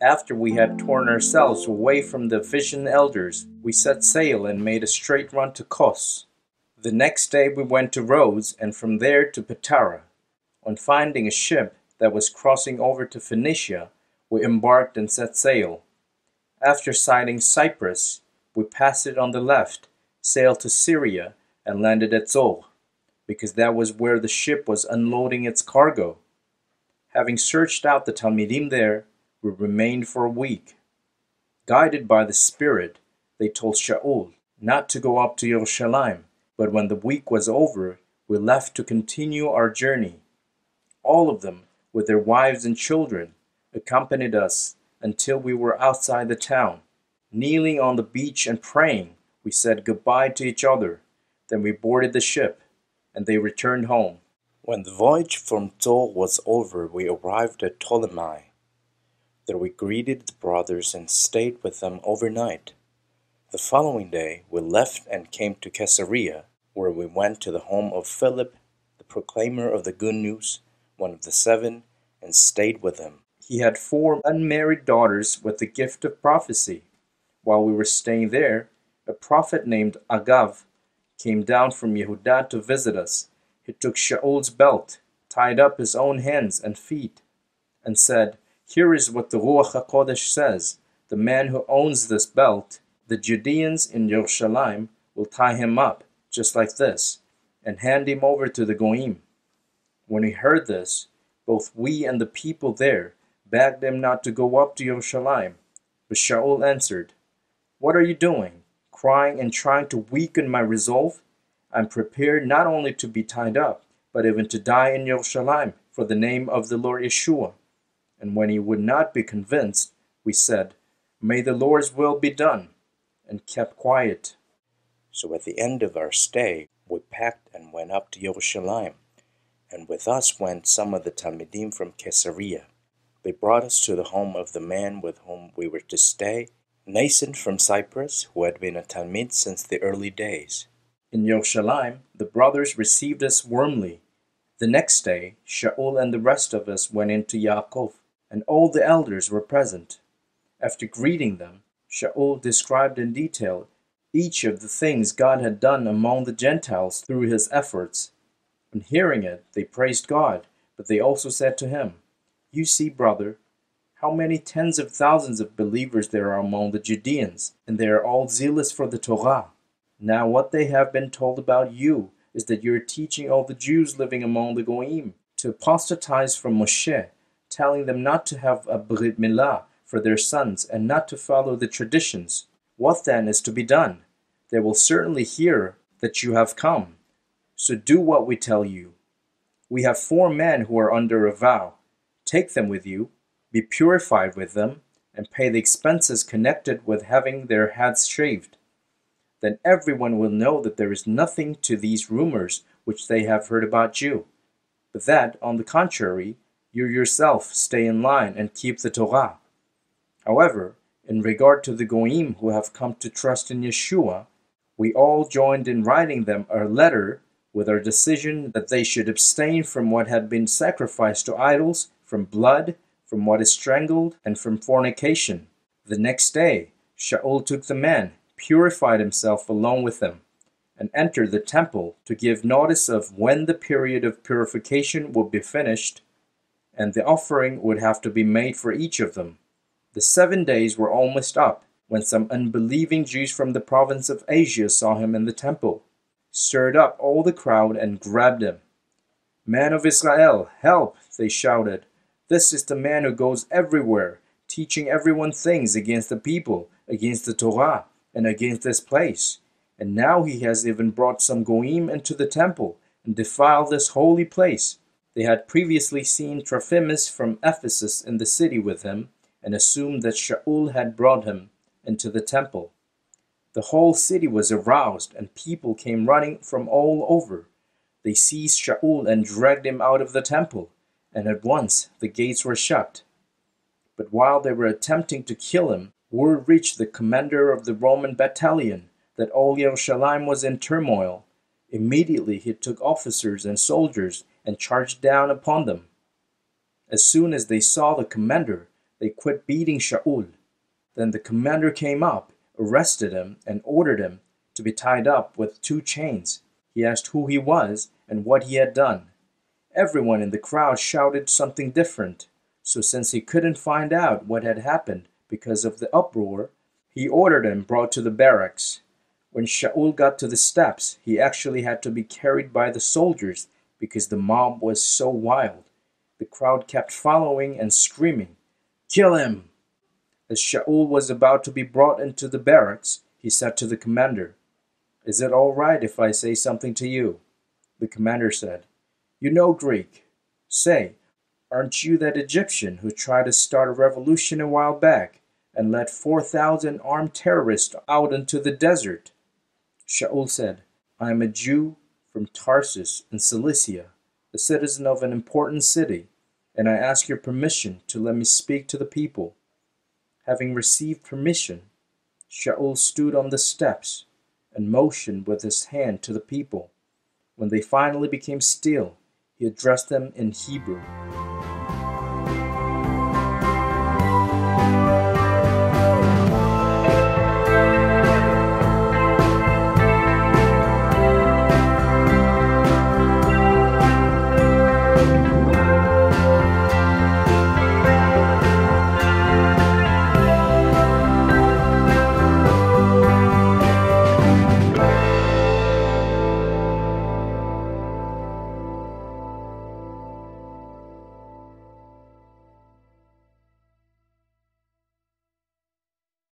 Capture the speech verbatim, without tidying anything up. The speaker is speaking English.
After we had torn ourselves away from the Ephesian elders, we set sail and made a straight run to Kos. The next day we went to Rhodes, and from there to Patara. On finding a ship that was crossing over to Phoenicia, we embarked and set sail. After sighting Cyprus, we passed it on the left, sailed to Syria, and landed at Tzor, because that was where the ship was unloading its cargo. Having searched out the talmidim there, we remained for a week. Guided by the Spirit, they told Sha'ul not to go up to Yerushalayim, but when the week was over, we left to continue our journey. All of them, with their wives and children, accompanied us until we were outside the town. Kneeling on the beach and praying, we said goodbye to each other. Then we boarded the ship, and they returned home. When the voyage from Tzor was over, we arrived at Ptolemy. There we greeted the brothers and stayed with them overnight. The following day we left and came to Caesarea, where we went to the home of Philip, the proclaimer of the good news, one of the seven, and stayed with him. He had four unmarried daughters with the gift of prophecy. While we were staying there, a prophet named Agav came down from Yehudah to visit us. He took Sha'ul's belt, tied up his own hands and feet, and said, "Here is what the Ruach HaKodesh says. The man who owns this belt, the Judeans in Yerushalayim, will tie him up, just like this, and hand him over to the Goyim." When we heard this, both we and the people there begged him not to go up to Yerushalayim. But Sha'ul answered, "What are you doing, crying and trying to weaken my resolve? I'm prepared not only to be tied up, but even to die in Yerushalayim for the name of the Lord Yeshua." And when he would not be convinced, we said, "May the Lord's will be done," and kept quiet. So at the end of our stay, we packed and went up to Yerushalayim, and with us went some of the talmidim from Caesarea. They brought us to the home of the man with whom we were to stay, Nason from Cyprus, who had been a talmid since the early days. In Yerushalayim, the brothers received us warmly. The next day, Sha'ul and the rest of us went into Yaakov, and all the elders were present. After greeting them, Sha'ul described in detail each of the things God had done among the Gentiles through his efforts. On hearing it, they praised God, but they also said to him, "You see, brother, how many tens of thousands of believers there are among the Judeans, and they are all zealous for the Torah. Now what they have been told about you is that you are teaching all the Jews living among the Goyim to apostatize from Moshe, telling them not to have a Brit Milah for their sons and not to follow the traditions. What then is to be done? They will certainly hear that you have come. So do what we tell you. We have four men who are under a vow. Take them with you, be purified with them, and pay the expenses connected with having their heads shaved. Then everyone will know that there is nothing to these rumors which they have heard about you, but that, on the contrary, you yourself stay in line and keep the Torah. However, in regard to the Goyim who have come to trust in Yeshua, we all joined in writing them a letter with our decision that they should abstain from what had been sacrificed to idols, from blood, from what is strangled, and from fornication." The next day, Sha'ul took the man, purified himself along with them, and entered the temple to give notice of when the period of purification would be finished, and the offering would have to be made for each of them. The seven days were almost up, when some unbelieving Jews from the province of Asia saw him in the temple, stirred up all the crowd, and grabbed him. "Man of Israel, help!" they shouted. "This is the man who goes everywhere, teaching everyone things against the people, against the Torah, and against this place. And now he has even brought some Goyim into the temple, and defiled this holy place." They had previously seen Trophimus from Ephesus in the city with him, and assumed that Sha'ul had brought him into the temple. The whole city was aroused, and people came running from all over. They seized Sha'ul and dragged him out of the temple, and at once the gates were shut. But while they were attempting to kill him, word reached the commander of the Roman battalion that all Yerushalayim was in turmoil. Immediately he took officers and soldiers and charged down upon them. As soon as they saw the commander, they they quit beating Sha'ul. Then the commander came up, arrested him, and ordered him to be tied up with two chains. He asked who he was and what he had done. Everyone in the crowd shouted something different, so since he couldn't find out what had happened because of the uproar, he ordered him brought to the barracks. When Sha'ul got to the steps, he actually had to be carried by the soldiers because the mob was so wild. The crowd kept following and screaming, "Kill him!" As Sha'ul was about to be brought into the barracks, he said to the commander, "Is it all right if I say something to you?" The commander said, "You know Greek. Say, aren't you that Egyptian who tried to start a revolution a while back and led four thousand armed terrorists out into the desert?" Sha'ul said, "I am a Jew from Tarsus in Cilicia, a citizen of an important city, and I ask your permission to let me speak to the people." Having received permission, Sha'ul stood on the steps and motioned with his hand to the people. When they finally became still, he addressed them in Hebrew.